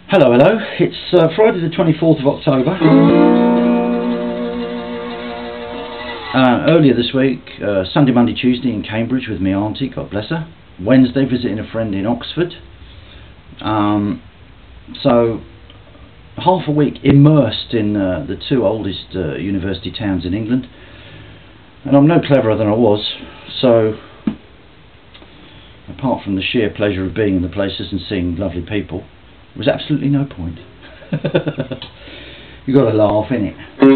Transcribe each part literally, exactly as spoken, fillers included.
Hello, hello. It's uh, Friday the twenty-fourth of October. Uh, earlier this week, uh, Sunday, Monday, Tuesday in Cambridge with my auntie, God bless her. Wednesday, visiting a friend in Oxford. Um, so, half a week immersed in uh, the two oldest uh, university towns in England. And I'm no cleverer than I was, so apart from the sheer pleasure of being in the places and seeing lovely people, there was absolutely no point. You got to laugh, innit?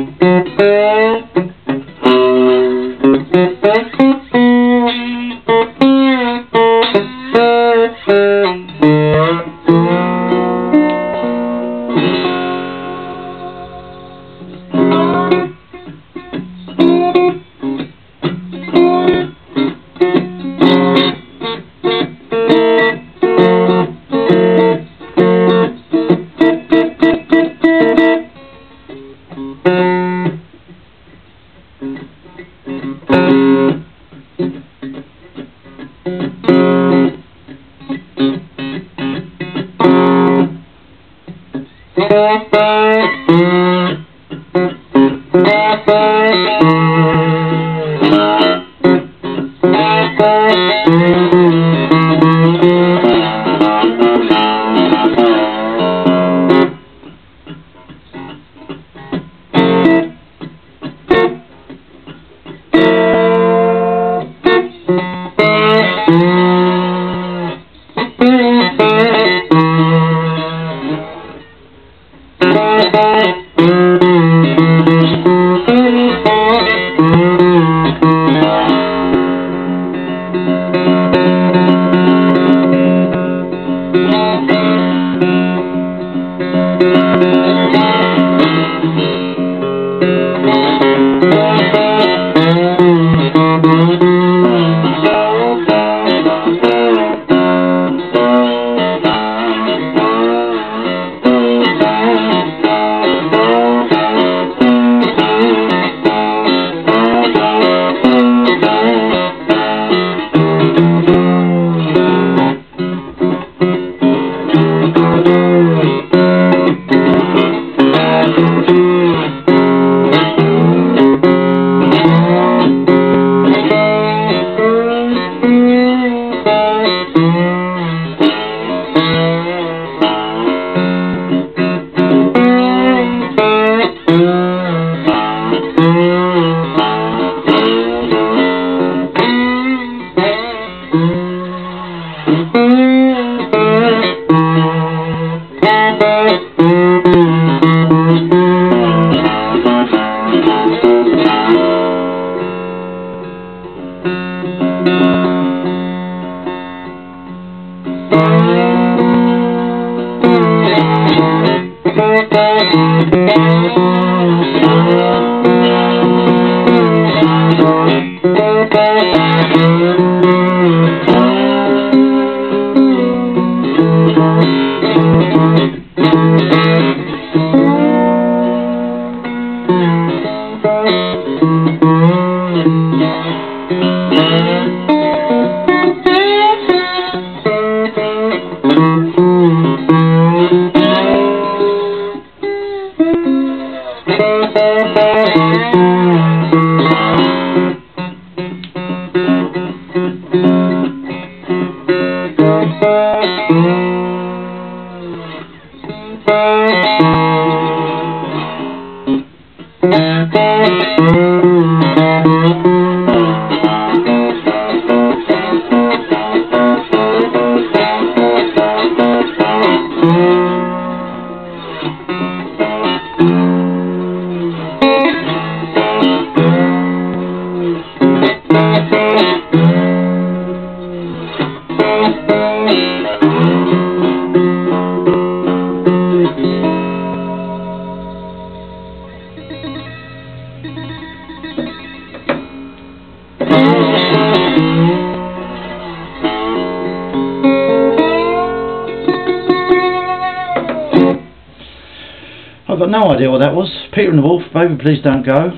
I've got no idea what that was. Peter and the Wolf, Baby Please Don't Go.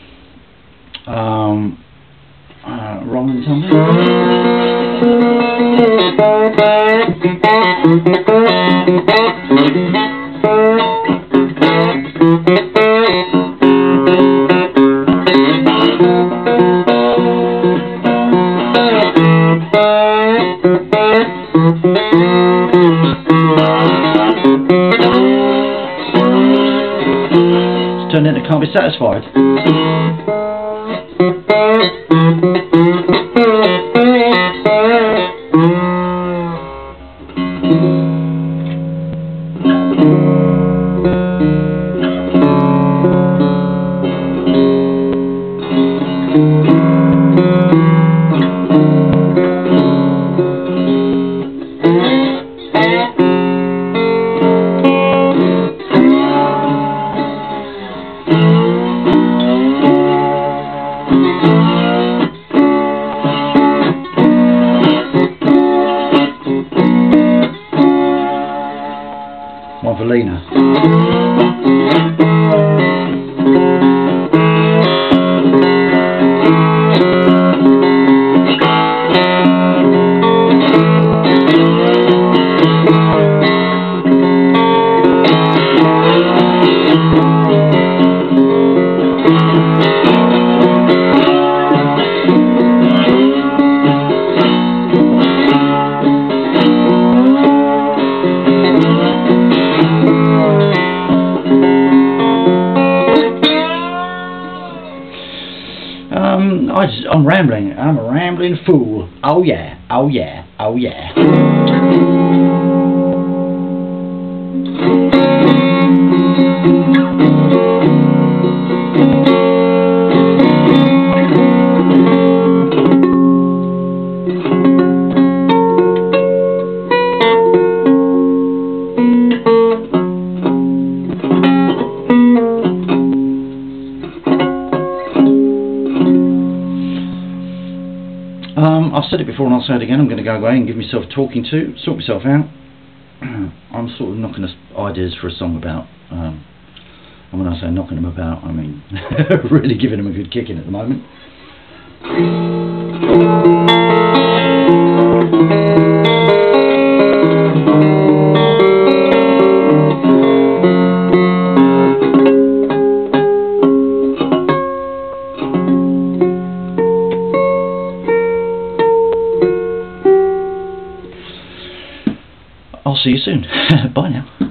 Um, uh, wrong and something. you satisfied? One for Lena. Um, I just, I'm rambling. I'm a rambling fool. Oh yeah, oh yeah, oh yeah. Um, I've said it before and I'll say it again. I'm going to go away and give myself a talking to, sort myself out. I'm sort of knocking ideas for a song about, um, and when I say knocking them about, I mean really giving them a good kicking at the moment. I'll see you soon. Bye now.